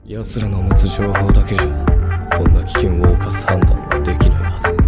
奴らの持つ情報だけじゃこんな危険を冒す判断はできないはず。